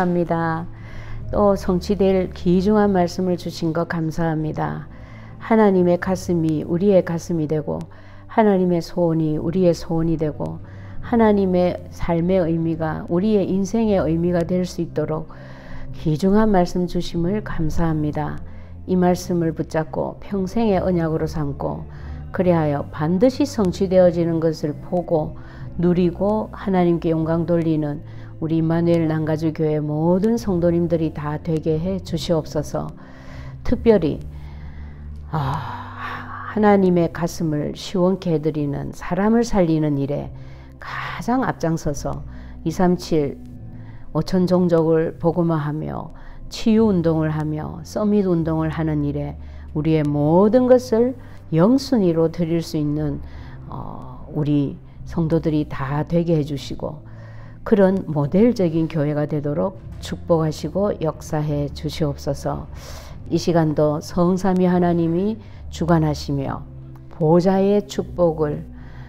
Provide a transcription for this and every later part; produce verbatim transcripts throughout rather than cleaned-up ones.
합니다. 또 성취될 귀중한 말씀을 주신 것 감사합니다. 하나님의 가슴이 우리의 가슴이 되고 하나님의 소원이 우리의 소원이 되고 하나님의 삶의 의미가 우리의 인생의 의미가 될 수 있도록 귀중한 말씀 주심을 감사합니다. 이 말씀을 붙잡고 평생의 언약으로 삼고 그리하여 반드시 성취되어지는 것을 보고 누리고 하나님께 영광 돌리는 우리 임마누엘 남가주 교회 모든 성도님들이 다 되게 해 주시옵소서. 특별히 아, 하나님의 가슴을 시원케 해드리는 사람을 살리는 일에 가장 앞장서서 이삼칠 오천 종족을 복음화하며 치유운동을 하며 서밋 운동을 하는 일에 우리의 모든 것을 영순위로 드릴 수 있는 어, 우리 성도들이 다 되게 해주시고 그런 모델적인 교회가 되도록 축복하시고 역사해 주시옵소서. 이 시간도 성삼위 하나님이 주관하시며 보좌의 축복을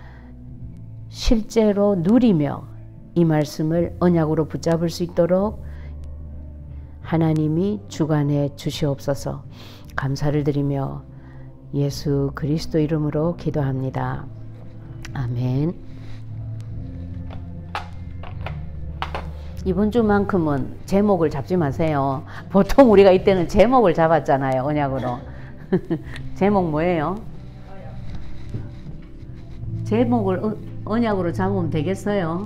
실제로 누리며 이 말씀을 언약으로 붙잡을 수 있도록 하나님이 주관해 주시옵소서. 감사를 드리며 예수 그리스도 이름으로 기도합니다. 아멘. 이번 주만큼은 제목을 잡지 마세요. 보통 우리가 이때는 제목을 잡았잖아요. 언약으로. 제목 뭐예요? 제목을 어, 언약으로 잡으면 되겠어요?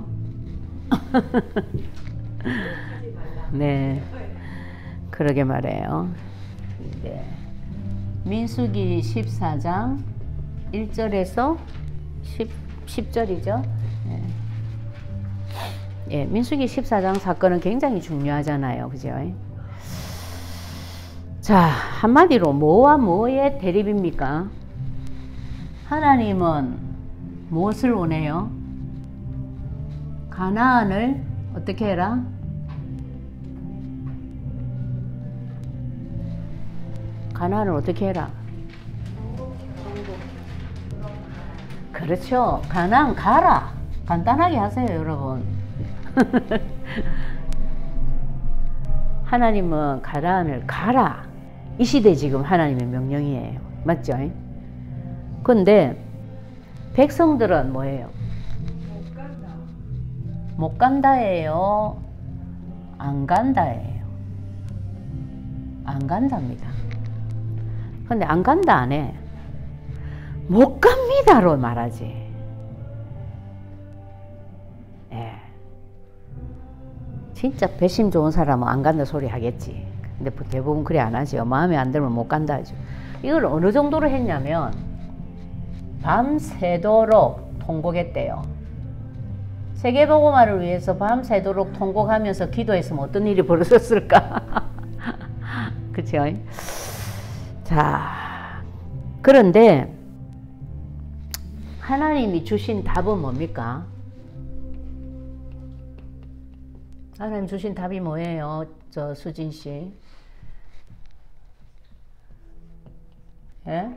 네, 그러게 말해요. 네. 민수기 십사 장 일 절에서 십 절이죠. 네. 예, 민수기 십사 장 사건은 굉장히 중요하잖아요. 그죠? 자, 한마디로 뭐와 뭐의 대립입니까? 하나님은 무엇을 원해요? 가나안을 어떻게 해라? 가나안을 어떻게 해라? 그렇죠. 가나안 가라. 간단하게 하세요, 여러분. 하나님은 가나안을 가라. 이 시대 지금 하나님의 명령이에요. 맞죠? 근데 백성들은 뭐예요? 못 간다. 못 간다예요? 안 간다예요? 안 간답니다. 근데 안 간다 안 해. 못 갑니다로 말하지. 예. 진짜 배심 좋은 사람은 안 간다 소리 하겠지. 근데 대부분 그래 안 하죠. 마음에 안 들면 못 간다 하죠. 이걸 어느 정도로 했냐면 밤새도록 통곡했대요. 세계복음화를 위해서 밤새도록 통곡하면서 기도했으면 어떤 일이 벌어졌을까? 그쵸? 자, 그런데 하나님이 주신 답은 뭡니까? 하나님 주신 답이 뭐예요? 저 수진 씨. 예?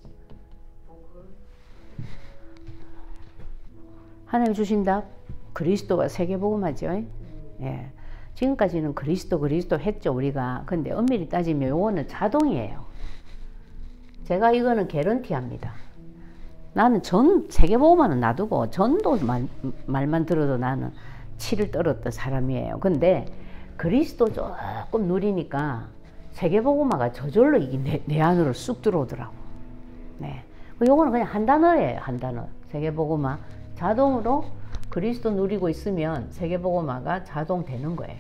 하나님 주신 답? 그리스도가 세계복음화죠. 예. 지금까지는 그리스도 그리스도 했죠 우리가. 근데 엄밀히 따지면 요거는 자동이에요. 제가 이거는 개런티합니다. 나는 전 세계복음화는 놔두고 전도 말, 말만 들어도 나는 치를 떨었던 사람이에요. 근데 그리스도 조금 누리니까 세계복음화가 저절로 이게 내, 내 안으로 쑥 들어오더라고. 네. 요거는 그냥 한 단어예요. 한 단어. 세계복음화. 자동으로 그리스도 누리고 있으면 세계복음화가 자동 되는 거예요.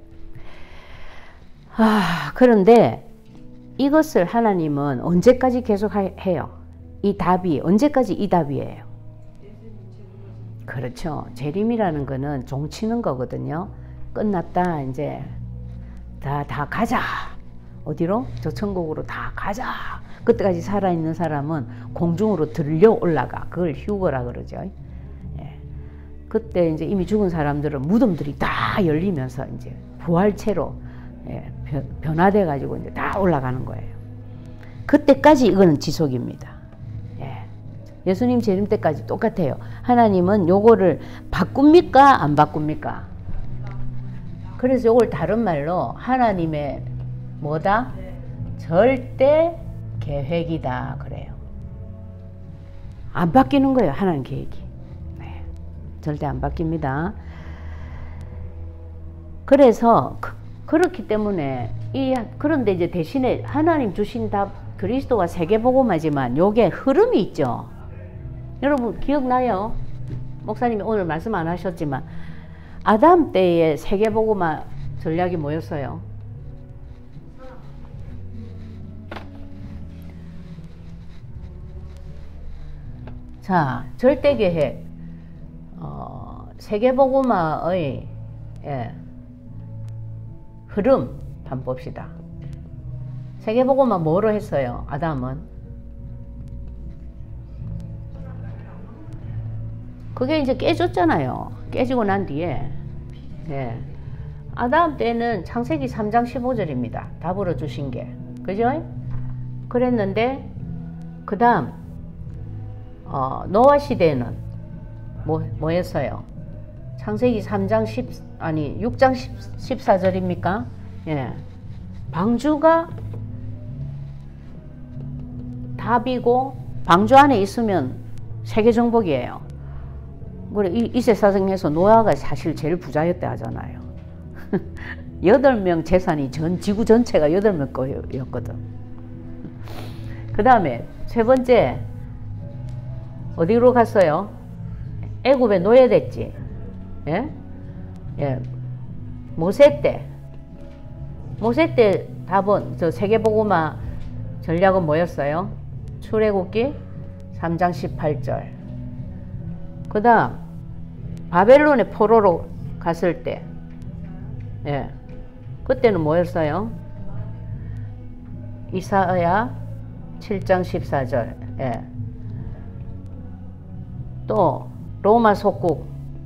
아, 그런데 이것을 하나님은 언제까지 계속 하, 해요? 이 답이 언제까지 이 답이에요? 그렇죠. 재림이라는 거는 종치는 거거든요. 끝났다. 이제 다, 다 가자. 어디로? 저 천국으로 다 가자. 그때까지 살아있는 사람은 공중으로 들려 올라가. 그걸 휴거라 그러죠. 예. 그때 이제 이미 죽은 사람들은 무덤들이 다 열리면서 이제 부활체로 예, 변화돼 가지고 이제 다 올라가는 거예요. 그때까지 이거는 지속입니다. 예. 예수님 재림 때까지 똑같아요. 하나님은 요거를 바꿉니까? 안 바꿉니까? 그래서 이걸 다른 말로 하나님의 뭐다? 절대 계획이다 그래요. 안 바뀌는 거예요. 하나님 계획이. 네. 절대 안 바뀝니다. 그래서 그, 그렇기 때문에 이 그런데 이제 대신에 하나님 주신 답 그리스도가 세계복음하지만 요게 흐름이 있죠. 여러분 기억나요? 목사님이 오늘 말씀 안 하셨지만 아담 때의 세계복음화 전략이 뭐였어요? 자, 절대계획 어, 세계복음화의 예, 흐름 한번 봅시다. 세계복음화 뭐로 했어요? 아담은 그게 이제 깨졌잖아요. 깨지고 난 뒤에 예. 아담 때는 창세기 삼 장 십오 절입니다. 답으로 주신 게 그죠? 그랬는데 그 다음 어, 노아 시대는 뭐, 뭐였어요? 창세기 삼 장 십 아니 육 장 십사 절입니까? 예. 방주가 답이고 방주 안에 있으면 세계 정복이에요. 그래 이, 이세사정에서 노아가 사실 제일 부자였다 하잖아요. 여덟 명 재산이 전 지구 전체가 여덟 명 거였거든. 그 다음에 세 번째 어디로 갔어요? 애굽에 노예됐지. 예? 예. 모세 때 모세 때 답은 저 세계복음화 전략은 뭐였어요? 출애굽기 삼 장 십팔 절. 그 다음 바벨론의 포로로 갔을 때 예. 그때는 뭐였어요? 이사야 칠 장 십사 절. 예. 또 로마 속국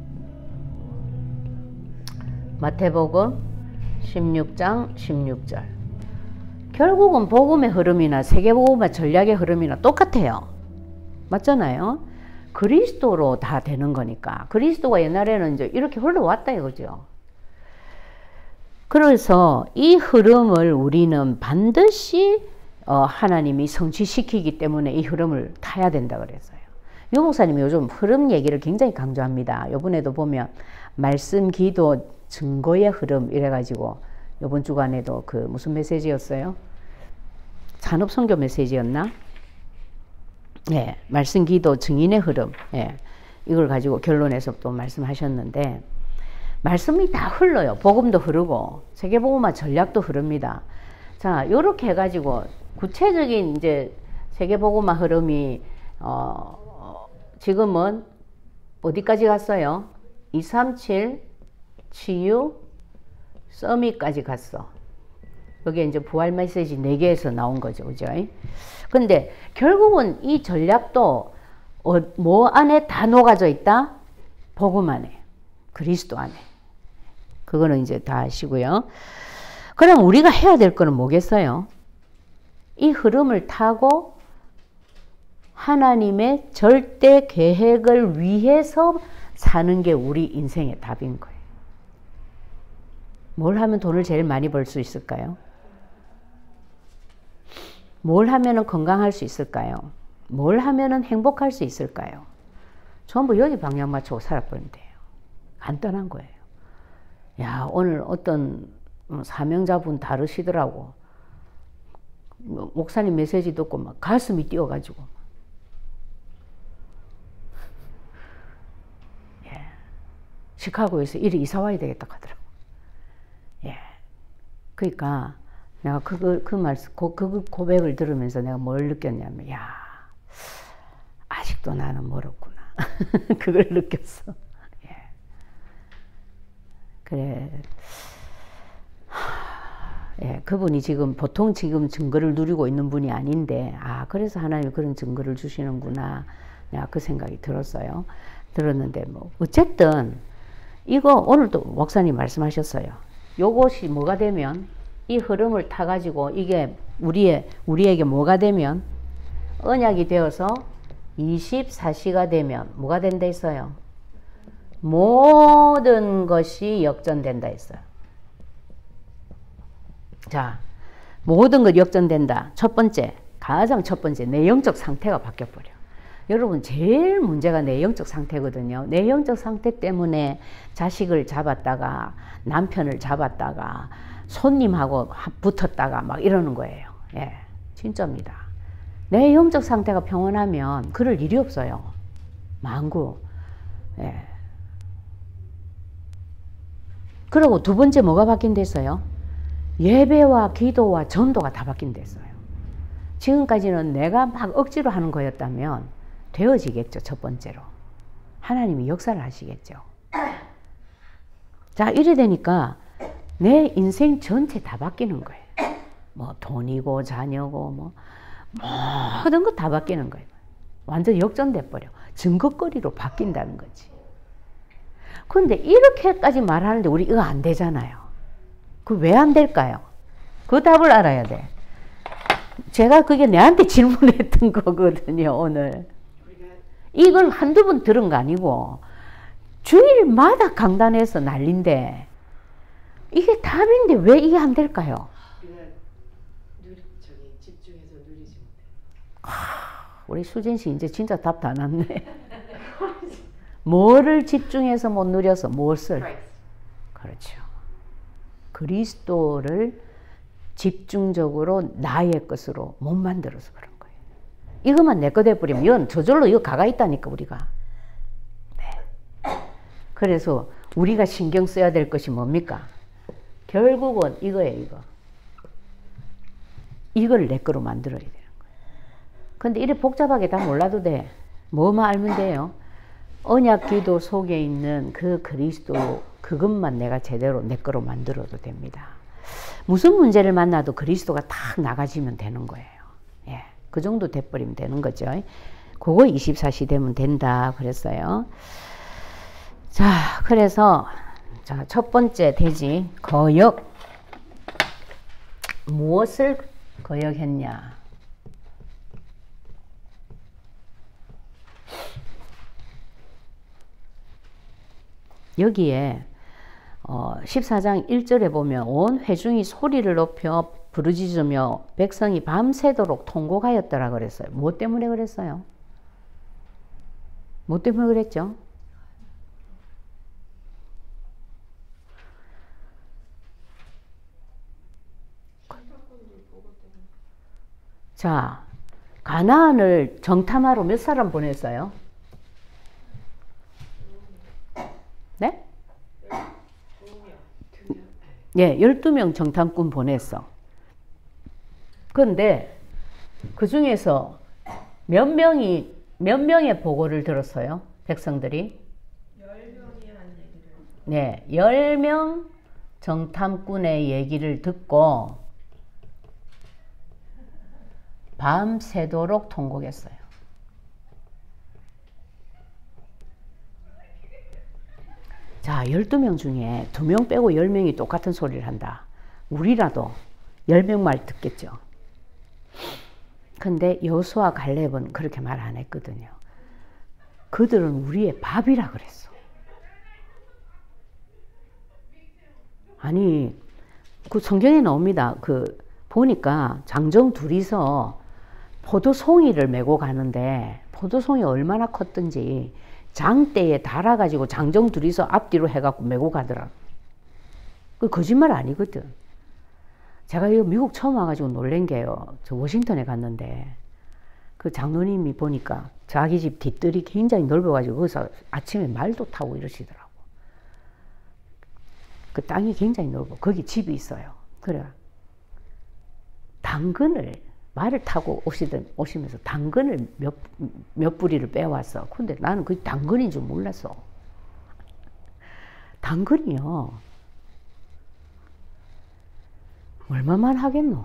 마태복음 십육 장 십육 절. 결국은 복음의 흐름이나 세계복음화 전략의 흐름이나 똑같아요. 맞잖아요. 그리스도로 다 되는 거니까. 그리스도가 옛날에는 이제 이렇게 흘러왔다 이거죠. 그래서 이 흐름을 우리는 반드시 어, 하나님이 성취시키기 때문에 이 흐름을 타야 된다 그랬어요. 유 목사님이 요즘 흐름 얘기를 굉장히 강조합니다. 요번에도 보면 말씀, 기도, 증거의 흐름 이래가지고 요번 주간에도 그 무슨 메시지였어요? 산업선교 메시지였나? 예, 말씀, 기도, 증인의 흐름. 예, 이걸 가지고 결론에서 또 말씀하셨는데 말씀이 다 흘러요. 복음도 흐르고 세계복음화 전략도 흐릅니다. 자, 요렇게 해가지고 구체적인 이제 세계복음화 흐름이 어, 지금은 어디까지 갔어요? 이삼칠 치유 서밋까지 갔어. 여기에 이제 부활 메시지 네 개에서 나온 거죠. 그죠? 근데 결국은 이 전략도 어, 뭐 안에 다 녹아져 있다? 복음 안에. 그리스도 안에. 그거는 이제 다 아시고요. 그럼 우리가 해야 될 거는 뭐겠어요? 이 흐름을 타고 하나님의 절대 계획을 위해서 사는 게 우리 인생의 답인 거예요. 뭘 하면 돈을 제일 많이 벌 수 있을까요? 뭘 하면 건강할 수 있을까요? 뭘 하면 행복할 수 있을까요? 전부 여기 방향 맞추고 살아버리면 돼요. 간단한 거예요. 야, 오늘 어떤 사명자분 다르시더라고. 목사님 메시지 듣고 막 가슴이 뛰어가지고. 예. 시카고에서 이리 이사 와야 되겠다 하더라고. 예. 그러니까 내가 그, 그 말씀, 그, 그 고백을 들으면서 내가 뭘 느꼈냐면, 야, 아직도 나는 멀었구나. 그걸 느꼈어. 예. 그래. 예, 그분이 지금 보통 지금 증거를 누리고 있는 분이 아닌데, 아, 그래서 하나님이 그런 증거를 주시는구나. 내가 그 생각이 들었어요. 들었는데, 뭐, 어쨌든, 이거 오늘도 목사님 말씀하셨어요. 요것이 뭐가 되면, 이 흐름을 타가지고 이게 우리의, 우리에게 뭐가 되면, 언약이 되어서 이십사 시가 되면, 뭐가 된다 했어요? 모든 것이 역전된다 했어요. 자, 모든 것 역전된다. 첫 번째, 가장 첫 번째, 내 영적 상태가 바뀌어버려. 여러분, 제일 문제가 내 영적 상태거든요. 내 영적 상태 때문에 자식을 잡았다가, 남편을 잡았다가, 손님하고 붙었다가 막 이러는 거예요. 예, 진짜입니다. 내 영적 상태가 평온하면 그럴 일이 없어요. 만구. 예. 그리고 두 번째 뭐가 바뀐댔어요? 예배와 기도와 전도가 다 바뀐댔어요. 지금까지는 내가 막 억지로 하는 거였다면 되어지겠죠. 첫 번째로. 하나님이 역사를 하시겠죠. 자, 이래 되니까 내 인생 전체 다 바뀌는 거예요. 뭐 돈이고 자녀고 뭐 모든 것 다 바뀌는 거예요. 완전 역전돼 버려. 증거거리로 바뀐다는 거지. 그런데 이렇게까지 말하는데 우리 이거 안 되잖아요. 그 왜 안 될까요? 그 답을 알아야 돼. 제가 그게 내한테 질문했던 거거든요, 오늘. 이걸 한두 번 들은 거 아니고 주일마다 강단에서 난린데 이게 답인데 왜 이게 안 될까요? 우리 수진 씨 이제 진짜 답 다 났네. 뭐를 집중해서 못 누려서 무엇을? 그렇죠. 그리스도를 집중적으로 나의 것으로 못 만들어서 그런 거예요. 이것만 내 거 돼버리면 이건 저절로 이거 가가 있다니까 우리가. 네. 그래서 우리가 신경 써야 될 것이 뭡니까? 결국은 이거예요, 이거. 이걸 내 거로 만들어야 되는 거예요. 근데 이래 복잡하게 다 몰라도 돼. 뭐만 알면 돼요. 언약 기도 속에 있는 그 그리스도 그것만 내가 제대로 내 거로 만들어도 됩니다. 무슨 문제를 만나도 그리스도가 탁 나가지면 되는 거예요. 예, 그 정도 돼버리면 되는 거죠. 그거 이십사 시 되면 된다 그랬어요. 자, 그래서 자, 첫 번째 대지 거역. 무엇을 거역했냐? 여기에 어, 십사 장 일 절에 보면 온 회중이 소리를 높여 부르짖으며 백성이 밤새도록 통곡하였더라 그랬어요. 뭐 때문에 그랬어요? 뭐 때문에 그랬죠? 자, 가나안을 정탐하러 몇 사람 보냈어요? 네? 예, 열두 명 정탐꾼 보냈어. 그런데 그 중에서 몇 명이, 몇 명의 보고를 들었어요? 백성들이? 열 명이 한 얘기를. 네, 열 명 정탐꾼의 얘기를 듣고 밤새도록 통곡했어요. 자, 열두 명 중에 두 명 빼고 열 명이 똑같은 소리를 한다. 우리라도 열 명 말 듣겠죠. 근데 여호수아 갈렙은 그렇게 말 안 했거든요. 그들은 우리의 밥이라 그랬어. 아니, 그 성경에 나옵니다. 그, 보니까 장정 둘이서 포도송이를 메고 가는데, 포도송이 얼마나 컸든지, 장대에 달아가지고 장정 둘이서 앞뒤로 해갖고 메고 가더라. 그 거짓말 아니거든. 제가 이거 미국 처음 와가지고 놀란 게요. 저 워싱턴에 갔는데 그 장로님이 보니까 자기 집 뒷뜰이 굉장히 넓어가지고 거기서 아침에 말도 타고 이러시더라고. 그 땅이 굉장히 넓어. 거기 집이 있어요. 그래. 당근을 말을 타고 오시던, 오시면서 당근을 몇, 몇 뿌리를 빼왔어. 근데 나는 그게 당근인 줄 몰랐어. 당근이요. 얼마만 하겠노?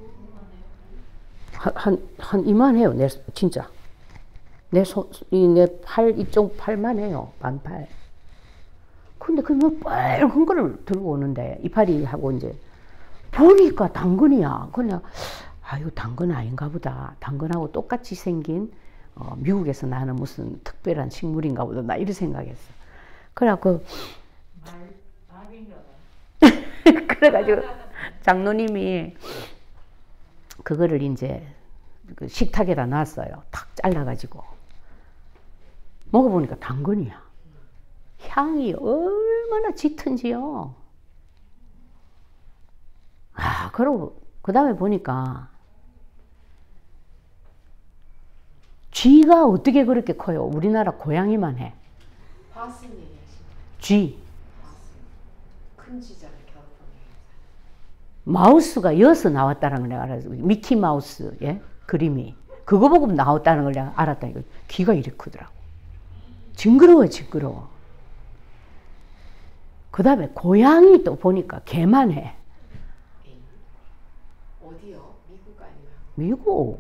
한, 한, 한 이만해요. 내, 진짜. 내 손, 이, 내 팔, 이쪽 팔만 해요. 반팔. 근데 그 뭐 빨간 거를 들고 오는데, 이파리 하고 이제, 보니까 당근이야. 그냥, 아, 이거 당근 아닌가 보다. 당근하고 똑같이 생긴, 어, 미국에서 나는 무슨 특별한 식물인가 보다. 나 이렇게 생각했어. 그래갖고, 그래가지고, 장로님이 그거를 이제 그 식탁에다 놨어요. 탁 잘라가지고. 먹어보니까 당근이야. 향이 얼마나 짙은지요. 아, 그러고 그 다음에 보니까 쥐가 어떻게 그렇게 커요? 우리나라 고양이만 해. 쥐. 큰 쥐잖아요. 마우스가 이어서 나왔다는 걸 내가 알았어. 미키 마우스, 예? 그림이. 그거 보고 나왔다는 걸 내가 알았다니까. 귀가 이렇게 크더라고. 징그러워, 징그러워. 그 다음에 고양이 또 보니까 개만 해. 어디요? 미국 아니면? 미국.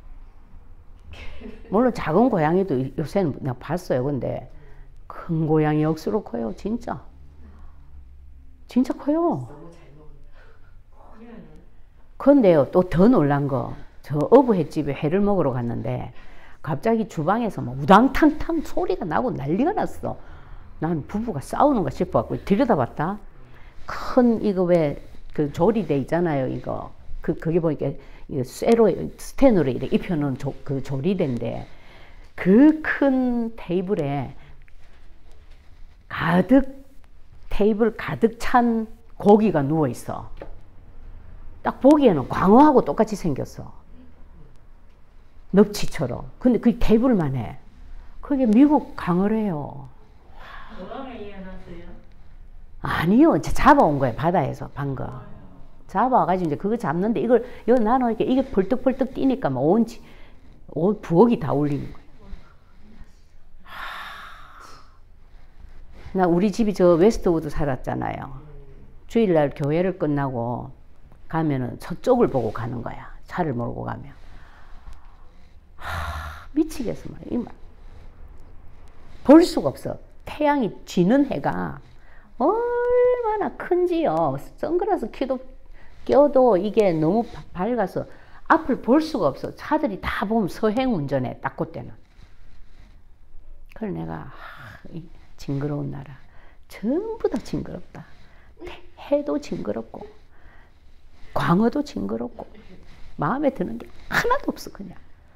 물론 작은 고양이도 요새는 내가 봤어요. 근데 큰 고양이 억수로 커요. 진짜. 진짜 커요. 너무 잘 먹는다. 근데요, 또 더 놀란 거, 저 어부횟집에 회를 먹으러 갔는데 갑자기 주방에서 뭐 우당탕탕 소리가 나고 난리가 났어. 난 부부가 싸우는가 싶어갖고 들여다봤다. 큰 이거 왜 그 조리대 있잖아요. 이거 그 그게 보니까 이거 쇠로 스텐으로 이렇게 입혀놓은 조, 그 조리대인데 그 큰 테이블에 가득 테이블 가득 찬 고기가 누워 있어. 딱 보기에는 광어하고 똑같이 생겼어. 넙치처럼. 근데 그게 테이블만 해. 그게 미국 광어래요. 도망에 이어놨어요? 아니요. 잡아온 거예요. 바다에서 방금. 잡아와가지고 이제 그거 잡는데 이걸 여기 나눠 이게 벌떡벌떡 뛰니까 막 온, 온 부엌이 다 울리는 거예요. 나 우리 집이 저 웨스트우드 살았잖아요. 주일날 교회를 끝나고 가면은 저쪽을 보고 가는 거야. 차를 몰고 가면. 하, 미치겠어 말이야. 볼 수가 없어. 태양이 지는 해가 얼마나 큰지요. 선글라스 켜도, 껴도 이게 너무 밝아서 앞을 볼 수가 없어. 차들이 다 보면 서행 운전해. 딱 그때는. 그래 내가 하, 이 징그러운 나라. 전부 다 징그럽다. 해도 징그럽고 광어도 징그럽고 마음에 드는 게 하나도 없어 그냥.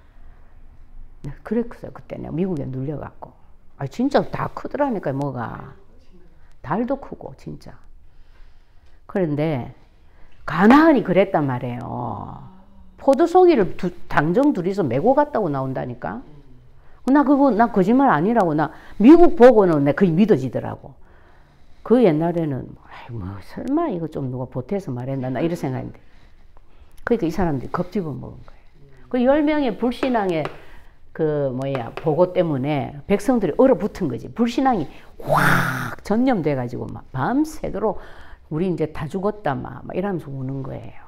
그랬어요. 그때 내가 미국에 눌려갖고. 아 진짜 다 크더라니까 뭐가. 달도 크고 진짜. 그런데 가나안이 그랬단 말이에요. 포도송이를 두, 당정 둘이서 메고 갔다고 나온다니까. 나 그거 나 거짓말 아니라고. 나 미국 보고는 내 그게 믿어지더라고. 그 옛날에는 아이 뭐 설마 이거 좀 누가 보태서 말했나 나 이런 생각인데. 그러니까 이 사람들이 겁집어 먹은 거예요. 그 열 명의 불신앙의 그 뭐야 보고 때문에 백성들이 얼어붙은 거지. 불신앙이 확 전염돼 가지고 막 밤새도록 우리 이제 다 죽었다 막, 막 이러면서 우는 거예요.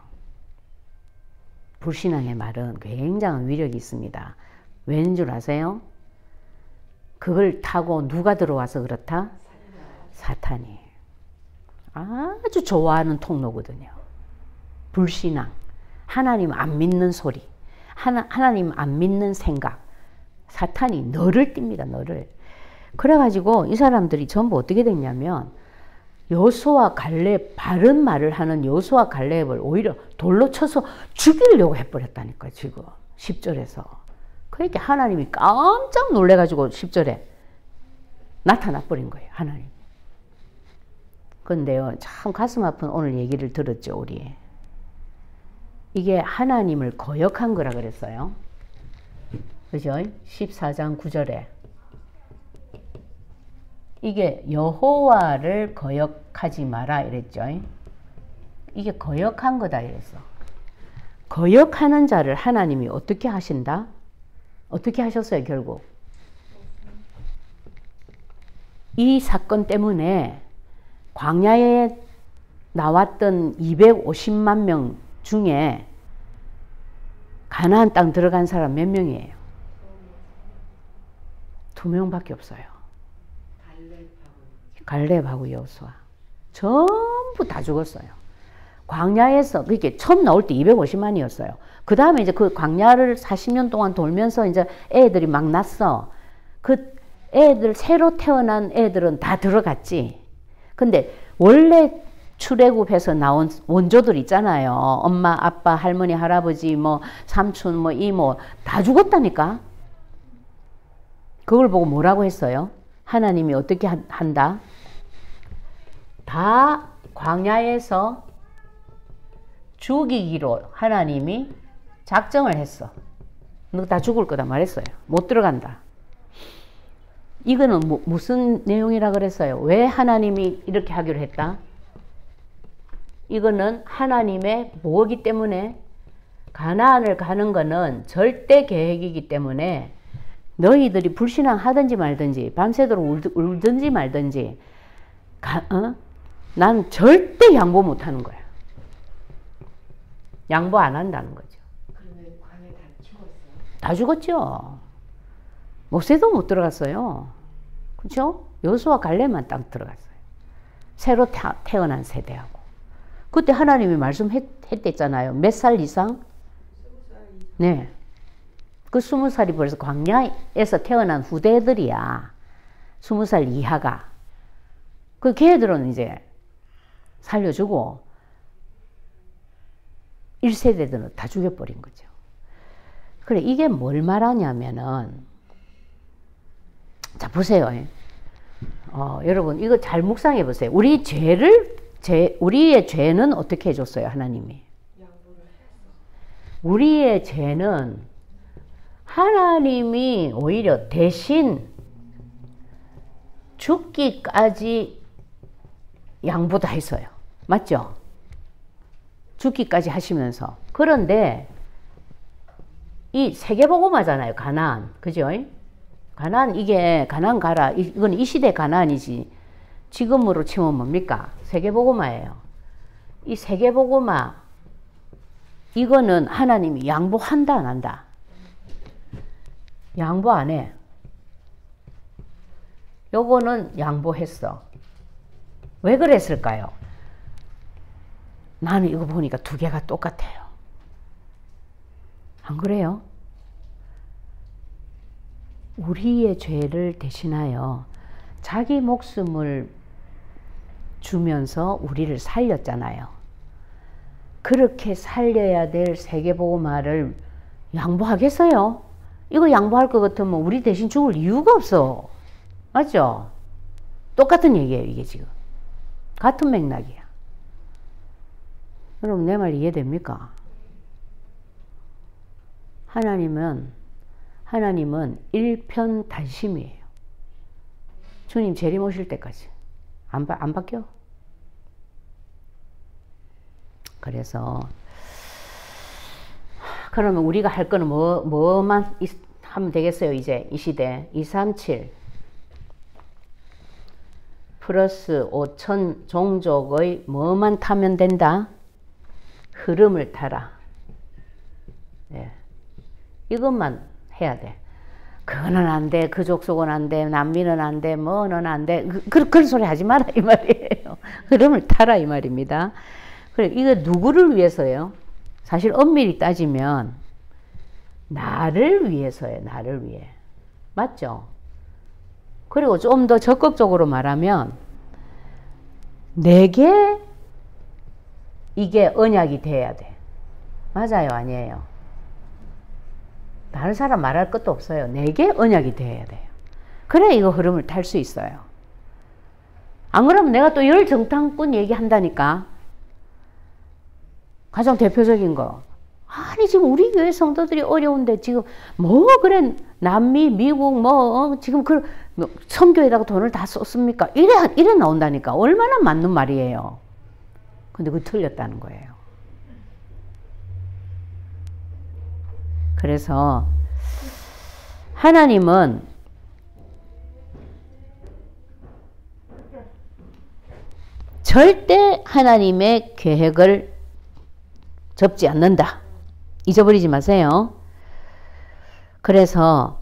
불신앙의 말은 굉장한 위력이 있습니다. 왠 줄 아세요? 그걸 타고 누가 들어와서 그렇다? 사탄이. 아주 좋아하는 통로거든요. 불신앙. 하나님 안 믿는 소리. 하나, 하나님 안 믿는 생각. 사탄이 너를 띱니다. 너를. 그래가지고 이 사람들이 전부 어떻게 됐냐면 여호수아 갈렙 바른 말을 하는 여호수아 갈렙을 오히려 돌로 쳐서 죽이려고 해버렸다니까 지금 십 절에서. 그러니까 하나님이 깜짝 놀래가지고 십 절에 나타나 버린 거예요. 하나님. 그런데요 참 가슴 아픈 오늘 얘기를 들었죠. 우리. 이게 하나님을 거역한 거라 그랬어요. 그죠? 십사 장 구 절에 이게 여호와를 거역하지 마라 이랬죠. 이게 거역한 거다 이랬어. 거역하는 자를 하나님이 어떻게 하신다? 어떻게 하셨어요 결국? 이 사건 때문에 광야에 나왔던 이백오십만 명 중에 가나안 땅 들어간 사람 몇 명이에요? 두 명밖에 없어요. 갈렙하고 여호수아. 전부 다 죽었어요. 광야에서 그렇게 처음 나올 때 이백오십만이었어요. 그 다음에 이제 그 광야를 사십 년 동안 돌면서 이제 애들이 막 났어. 그 애들 새로 태어난 애들은 다 들어갔지. 근데 원래 출애굽해서 나온 원조들 있잖아요. 엄마, 아빠, 할머니, 할아버지, 뭐 삼촌, 뭐 이모 다 죽었다니까. 그걸 보고 뭐라고 했어요? 하나님이 어떻게 한다? 다 광야에서 죽이기로 하나님이 작정을 했어. 너 다 죽을 거다 말했어요. 못 들어간다. 이거는 뭐, 무슨 내용이라 그랬어요? 왜 하나님이 이렇게 하기로 했다? 이거는 하나님의 뭐기 때문에 가나안을 가는 거는 절대 계획이기 때문에 너희들이 불신앙하든지 말든지 밤새도록 울든지 말든지 가, 어? 난 절대 양보 못하는 거야. 양보 안 한다는 거죠. 그러면 광에 다 죽었어요? 다 죽었죠. 모세도 못 들어갔어요. 그렇죠? 여호수아 갈렙만 딱 들어갔어요. 새로 타, 태어난 세대하고. 그때 하나님이 말씀했댔잖아요. 몇 살 이상? 네. 그 스무 살이 벌써 광야에서 태어난 후대들이야. 스무 살 이하가. 그 걔들은 이제 살려주고 일 세대들은 다 죽여버린 거죠. 그래, 이게 뭘 말하냐면은, 자, 보세요. 어, 여러분, 이거 잘 묵상해 보세요. 우리 죄를, 죄, 우리의 죄는 어떻게 해줬어요, 하나님이? 우리의 죄는 하나님이 오히려 대신 죽기까지 양보 다 했어요. 맞죠? 죽기까지 하시면서. 그런데 이 세계복음화잖아요. 가나안. 그죠? 가나안, 이게 가나안 가라. 이건 이 시대 가나안이지. 지금으로 치면 뭡니까? 세계복음화예요. 이 세계복음화, 이거는 하나님이 양보한다 안 한다? 양보 안 해. 요거는 양보했어. 왜 그랬을까요? 나는 이거 보니까 두 개가 똑같아요. 안 그래요? 우리의 죄를 대신하여 자기 목숨을 주면서 우리를 살렸잖아요. 그렇게 살려야 될 세계복음화를 양보하겠어요? 이거 양보할 것 같으면 우리 대신 죽을 이유가 없어. 맞죠? 똑같은 얘기예요, 이게 지금. 같은 맥락이야. 여러분, 내 말 이해됩니까? 하나님은, 하나님은 일편단심이에요. 주님 재림 오실 때까지. 안, 바, 안 바뀌어? 그래서, 그러면 우리가 할 거는 뭐, 뭐만 하면 되겠어요, 이제, 이 시대. 이백삼십칠. 플러스 오천 종족의 뭐만 타면 된다? 흐름을 타라. 예. 이것만 해야 돼. 그거는 안 돼. 그 족속은 안 돼. 난민은 안 돼. 뭐는 안 돼. 그, 그, 그런 소리 하지 마라 이 말이에요. 흐름을 타라 이 말입니다. 그래, 이거 누구를 위해서예요? 사실 엄밀히 따지면 나를 위해서예요. 나를 위해. 맞죠? 그리고 좀 더 적극적으로 말하면 내게 이게 언약이 돼야 돼. 맞아요? 아니에요? 다른 사람 말할 것도 없어요. 내게 언약이 돼야 돼요. 그래 이거 흐름을 탈 수 있어요. 안 그러면 내가 또 열 정탐꾼 얘기한다니까. 가장 대표적인 거. 아니 지금 우리 교회 성도들이 어려운데 지금 뭐 그래 남미 미국 뭐 어, 지금 그 뭐, 선교에다가 돈을 다 썼습니까? 이래 이래 나온다니까. 얼마나 맞는 말이에요. 근데 그거 틀렸다는 거예요. 그래서 하나님은 절대 하나님의 계획을 접지 않는다. 잊어버리지 마세요. 그래서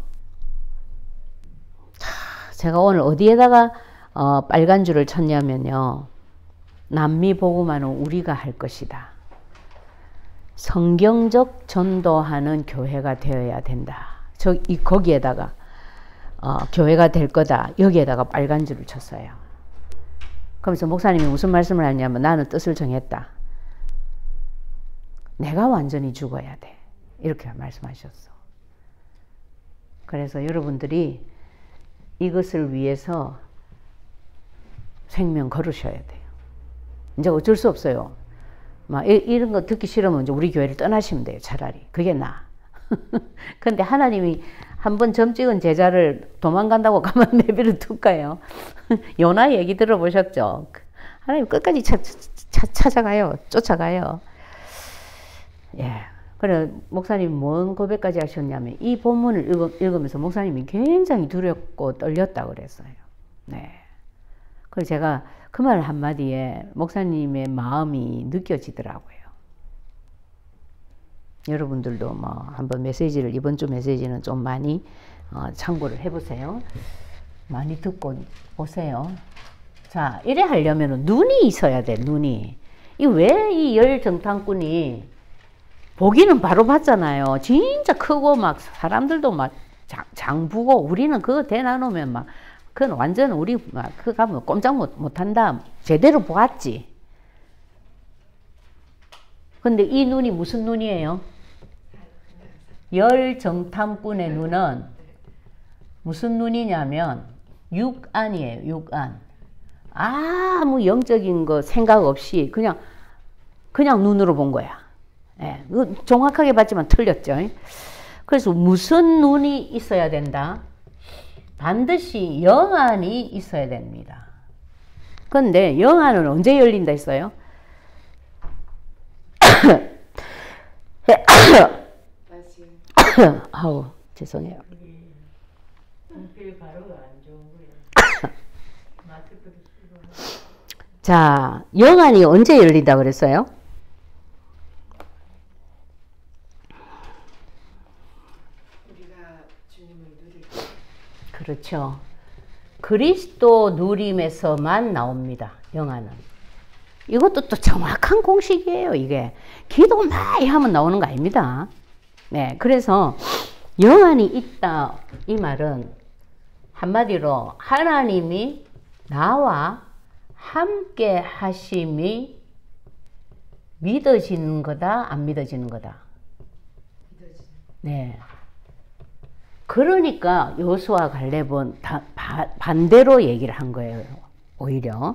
제가 오늘 어디에다가 어, 빨간 줄을 쳤냐면요. 남미 복음화는 우리가 할 것이다. 성경적 전도하는 교회가 되어야 된다. 저, 이, 거기에다가 어, 교회가 될 거다. 여기에다가 빨간 줄을 쳤어요. 그러면서 목사님이 무슨 말씀을 하냐면 나는 뜻을 정했다. 내가 완전히 죽어야 돼. 이렇게 말씀하셨어. 그래서 여러분들이 이것을 위해서 생명 걸으셔야 돼요. 이제 어쩔 수 없어요. 막 이런 거 듣기 싫으면 이제 우리 교회를 떠나시면 돼요. 차라리. 그게 나아. 근데 하나님이 한번 점 찍은 제자를 도망간다고 가만 내비를 둘까요? 요나 얘기 들어보셨죠? 하나님 끝까지 차, 차, 찾아가요. 쫓아가요. 예. 그래, 목사님 뭔 고백까지 하셨냐면, 이 본문을 읽, 읽으면서 목사님이 굉장히 두렵고 떨렸다고 그랬어요. 네. 그래서 제가 그 말 한마디에 목사님의 마음이 느껴지더라고요. 여러분들도 뭐 한번 메시지를, 이번 주 메시지는 좀 많이 어, 참고를 해보세요. 많이 듣고 오세요. 자, 이래 하려면 눈이 있어야 돼, 눈이. 이 왜 이 열정탐꾼이 보기는 바로 봤잖아요. 진짜 크고 막 사람들도 막 장, 장부고 우리는 그거 대놔놓으면 막 그건 완전 우리 막 그거 가면 꼼짝 못, 못한다. 제대로 보았지. 근데 이 눈이 무슨 눈이에요? 열정탐꾼의 눈은 무슨 눈이냐면 육안이에요. 육안. 아무 영적인 거 생각 없이 그냥 그냥 눈으로 본 거야. 예, 정확하게 봤지만 틀렸죠. 그래서 무슨 눈이 있어야 된다? 반드시 영안이 있어야 됩니다. 그런데 영안은 언제 열린다 했어요? 아우 죄송해요. 자, 영안이 언제 열린다 그랬어요? 그렇죠. 그리스도 누림에서만 나옵니다. 영안은. 이것도 또 정확한 공식이에요. 이게 기도 많이 하면 나오는 거 아닙니다. 네, 그래서 영안이 있다 이 말은 한마디로 하나님이 나와 함께 하심이 믿어지는 거다, 안 믿어지는 거다. 네. 그러니까 여호수아 갈렙은 다, 바, 반대로 얘기를 한 거예요. 오히려.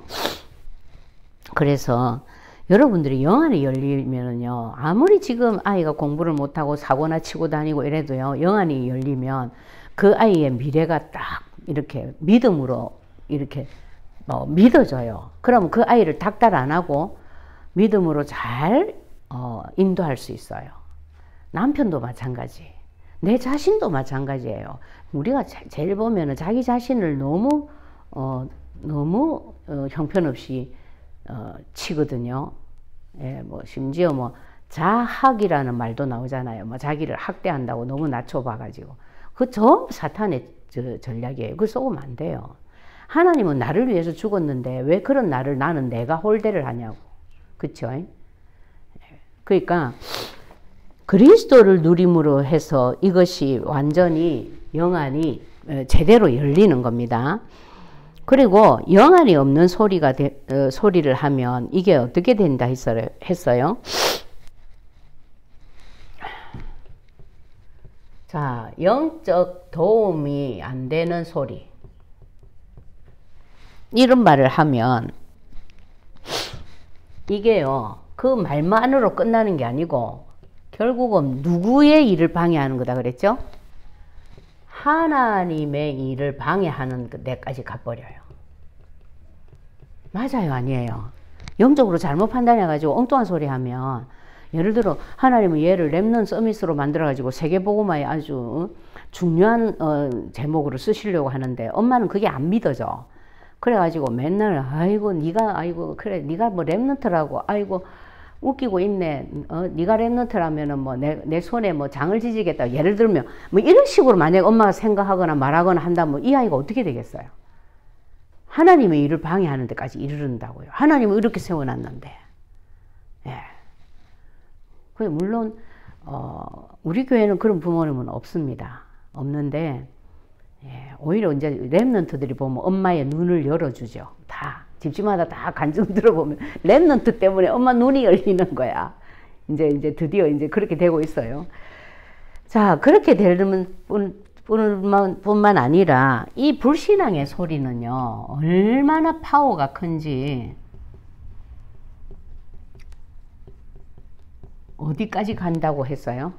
그래서 여러분들이 영안이 열리면요, 아무리 지금 아이가 공부를 못하고 사고나 치고 다니고 이래도요, 영안이 열리면 그 아이의 미래가 딱 이렇게 믿음으로 이렇게 어, 믿어져요. 그럼 그 아이를 닥달 안 하고 믿음으로 잘 어, 인도할 수 있어요. 남편도 마찬가지. 내 자신도 마찬가지예요. 우리가 제일 보면은 자기 자신을 너무 어, 너무 어, 형편없이 어, 치거든요. 예, 뭐 심지어 뭐 자학이라는 말도 나오잖아요. 뭐 자기를 학대한다고 너무 낮춰봐가지고 그 전부 사탄의 저, 전략이에요. 그거 쏘면 안 돼요. 하나님은 나를 위해서 죽었는데 왜 그런 나를 나는 내가 홀대를 하냐고. 그쵸? 그러니까 그리스도를 누림으로 해서 이것이 완전히 영안이 제대로 열리는 겁니다. 그리고 영안이 없는 소리가 되, 어, 소리를 하면 이게 어떻게 된다 했어요? 했어요? 자, 영적 도움이 안 되는 소리. 이런 말을 하면 이게요, 그 말만으로 끝나는 게 아니고 결국은 누구의 일을 방해하는 거다 그랬죠? 하나님의 일을 방해하는 데까지 가버려요. 맞아요, 아니에요? 영적으로 잘못 판단해가지고 엉뚱한 소리 하면, 예를 들어 하나님은 얘를 렘넌트 서밋으로 만들어가지고 세계복음화에 아주 중요한 어, 제목으로 쓰시려고 하는데 엄마는 그게 안 믿어져. 그래가지고 맨날 아이고 네가 아이고 그래 네가 뭐 렘넌트라고 아이고 웃기고 있네. 어, 네가 렘넌트라면은 뭐 내 내 손에 뭐 장을 지지겠다. 예를 들면 뭐 이런 식으로 만약 엄마가 생각하거나 말하거나 한다면 이 아이가 어떻게 되겠어요? 하나님의 일을 방해하는 데까지 이르른다고요. 하나님은 이렇게 세워놨는데. 예. 그 물론 어, 우리 교회는 그런 부모님은 없습니다. 없는데 예, 오히려 이제 렘넌트들이 보면 엄마의 눈을 열어주죠. 다. 집집마다 다 간증 들어보면 랩넌트 때문에 엄마 눈이 열리는 거야. 이제 이제 드디어 이제 그렇게 되고 있어요. 자, 그렇게 되는 뿐, 뿐만, 뿐만 아니라 이 불신앙의 소리는요, 얼마나 파워가 큰지 어디까지 간다고 했어요?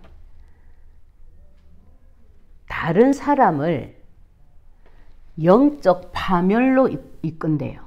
다른 사람을 영적 파멸로 이끈대요.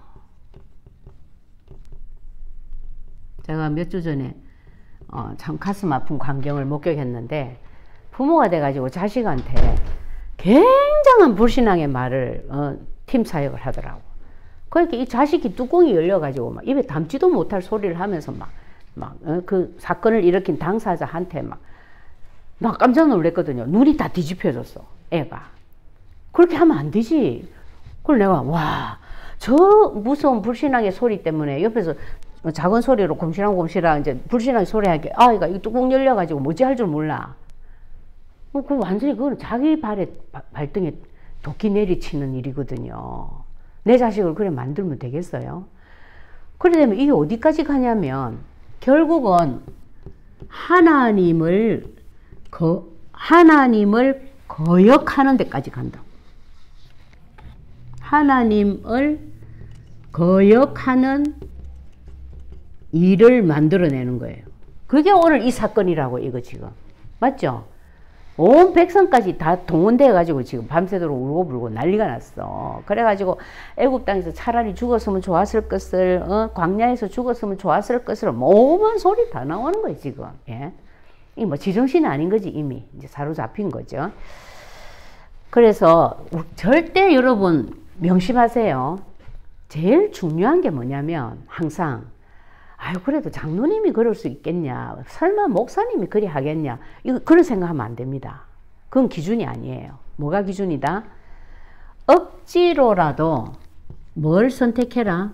제가 몇 주 전에 어, 참 가슴 아픈 광경을 목격했는데, 부모가 돼가지고 자식한테 굉장한 불신앙의 말을 어, 팀 사역을 하더라고. 그러니까 이 자식이 뚜껑이 열려가지고 막 입에 담지도 못할 소리를 하면서 막 막 그 어, 사건을 일으킨 당사자한테 막 나 깜짝 놀랐거든요. 눈이 다 뒤집혀졌어, 애가. 그렇게 하면 안 되지. 그걸 내가 와, 저 무서운 불신앙의 소리 때문에 옆에서 작은 소리로 곰시랑곰시랑 이제 불신앙의 소리 하게, 아이가 이 뚜껑 열려가지고 뭐지 할 줄 몰라. 어, 그 완전히 그건 자기 발에 발등에 도끼 내리치는 일이거든요. 내 자식을 그래 만들면 되겠어요? 그래 되면 이게 어디까지 가냐면 결국은 하나님을 거, 하나님을 거역하는 데까지 간다. 하나님을 거역하는 일을 만들어내는 거예요. 그게 오늘 이 사건이라고, 이거 지금. 맞죠? 온 백성까지 다 동원돼가지고 지금 밤새도록 울고불고 난리가 났어. 그래가지고 애굽 땅에서 차라리 죽었으면 좋았을 것을, 어? 광야에서 죽었으면 좋았을 것을, 뭐만 소리 다 나오는 거예요, 지금. 예? 이 뭐 지정신이 아닌 거지, 이미. 이제 사로잡힌 거죠. 그래서 절대 여러분 명심하세요. 제일 중요한 게 뭐냐면 항상, 아유 그래도 장로님이 그럴 수 있겠냐, 설마 목사님이 그리 하겠냐, 이거 그런 생각하면 안 됩니다. 그건 기준이 아니에요. 뭐가 기준이다? 억지로라도 뭘 선택해라?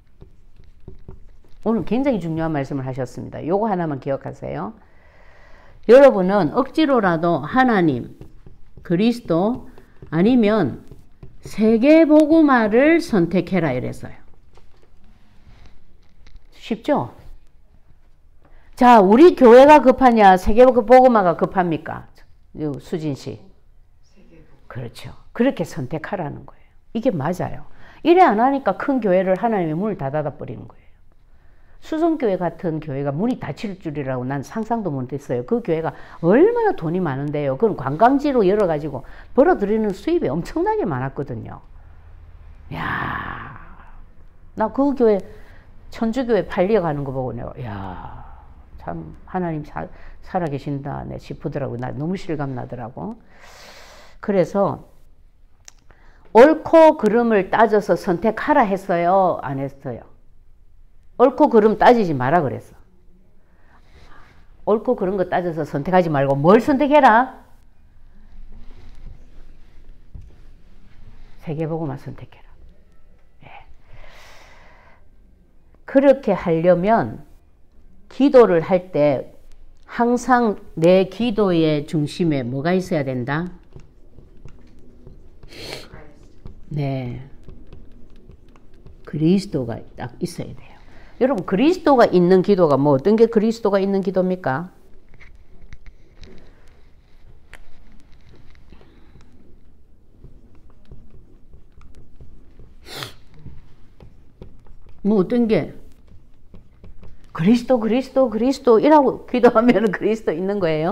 오늘 굉장히 중요한 말씀을 하셨습니다. 요거 하나만 기억하세요. 여러분은 억지로라도 하나님, 그리스도 아니면 세계복음화를 선택해라 이랬어요. 쉽죠? 자, 우리 교회가 급하냐, 세계복음화가 급합니까? 수진 씨. 그렇죠. 그렇게 선택하라는 거예요. 이게 맞아요. 이래 안 하니까 큰 교회를 하나님의 문을 다 닫아버리는 거예요. 수성교회 같은 교회가 문이 닫힐 줄이라고 난 상상도 못했어요. 그 교회가 얼마나 돈이 많은데요. 그건 관광지로 열어가지고 벌어들이는 수입이 엄청나게 많았거든요. 야, 나 그 교회 천주교회 팔려가는 거 보고 내가 야, 참 하나님 사, 살아계신다 네, 싶더라고. 나 너무 실감나더라고. 그래서 옳고 그름을 따져서 선택하라 했어요? 안 했어요? 옳고 그름 따지지 마라 그랬어. 옳고 그런 거 따져서 선택하지 말고 뭘 선택해라? 세계복음화 선택해라. 예. 그렇게 하려면 기도를 할 때 항상 내 기도의 중심에 뭐가 있어야 된다? 네. 그리스도가 딱 있어야 돼요. 여러분, 그리스도가 있는 기도가 뭐 어떤 게 그리스도가 있는 기도입니까? 뭐 어떤 게? 그리스도, 그리스도, 그리스도 이라고 기도하면 그리스도 있는 거예요?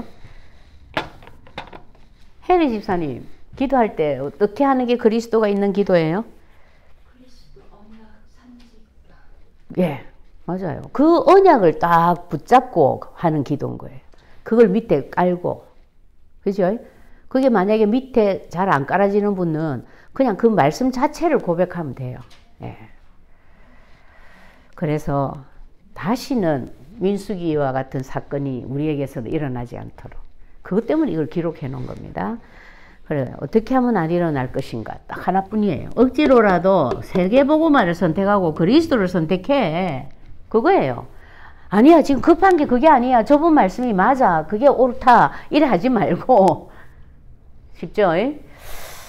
혜리 집사님, 기도할 때 어떻게 하는 게 그리스도가 있는 기도예요? 그리스도 언약 상징. 예. 맞아요. 그 언약을 딱 붙잡고 하는 기도인 거예요. 그걸 밑에 깔고. 그죠? 그게 만약에 밑에 잘 안 깔아지는 분은 그냥 그 말씀 자체를 고백하면 돼요. 예. 그래서 다시는 민수기와 같은 사건이 우리에게서는 일어나지 않도록. 그것 때문에 이걸 기록해 놓은 겁니다. 그래, 어떻게 하면 안 일어날 것인가? 딱 하나뿐이에요. 억지로라도 세계복음화를 선택하고 그리스도를 선택해. 그거예요. 아니야, 지금 급한 게 그게 아니야. 저분 말씀이 맞아. 그게 옳다. 이래 하지 말고. 쉽죠?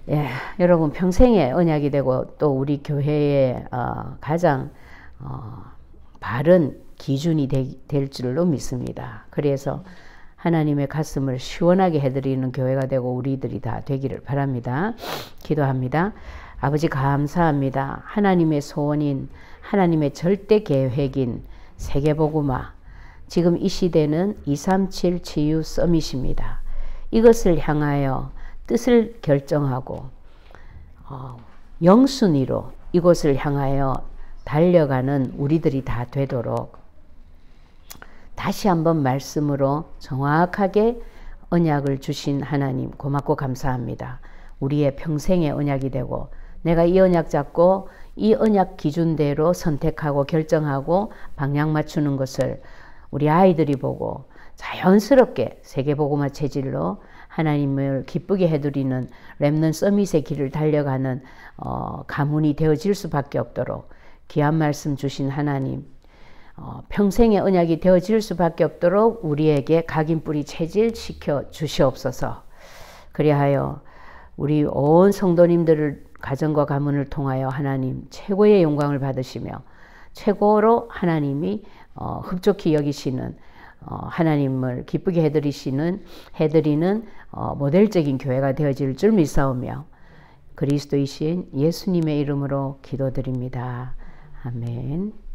예, 여러분 평생의 언약이 되고 또 우리 교회의 어, 가장 어, 바른 기준이 되, 될 줄로 믿습니다. 그래서 하나님의 가슴을 시원하게 해드리는 교회가 되고 우리들이 다 되기를 바랍니다. 기도합니다. 아버지 감사합니다. 하나님의 소원인 하나님의 절대 계획인 세계복음화, 지금 이 시대는 이삼칠 치유 서밋입니다. 이것을 향하여 뜻을 결정하고 어, 영순위로 이곳을 향하여 달려가는 우리들이 다 되도록 다시 한번 말씀으로 정확하게 언약을 주신 하나님 고맙고 감사합니다. 우리의 평생의 언약이 되고 내가 이 언약 잡고 이 언약 기준대로 선택하고 결정하고 방향 맞추는 것을 우리 아이들이 보고 자연스럽게 세계복음화 체질로 하나님을 기쁘게 해드리는 렘넌트 서밋의 길을 달려가는 어, 가문이 되어질 수밖에 없도록 귀한 말씀 주신 하나님, 어, 평생의 언약이 되어질 수밖에 없도록 우리에게 각인뿌리 체질 시켜 주시옵소서. 그리하여 우리 온 성도님들을 가정과 가문을 통하여 하나님 최고의 영광을 받으시며 최고로 하나님이 어, 흡족히 여기시는 어, 하나님을 기쁘게 해드리시는 해드리는 어, 모델적인 교회가 되어질 줄 믿사오며 그리스도이신 예수님의 이름으로 기도드립니다. 아멘.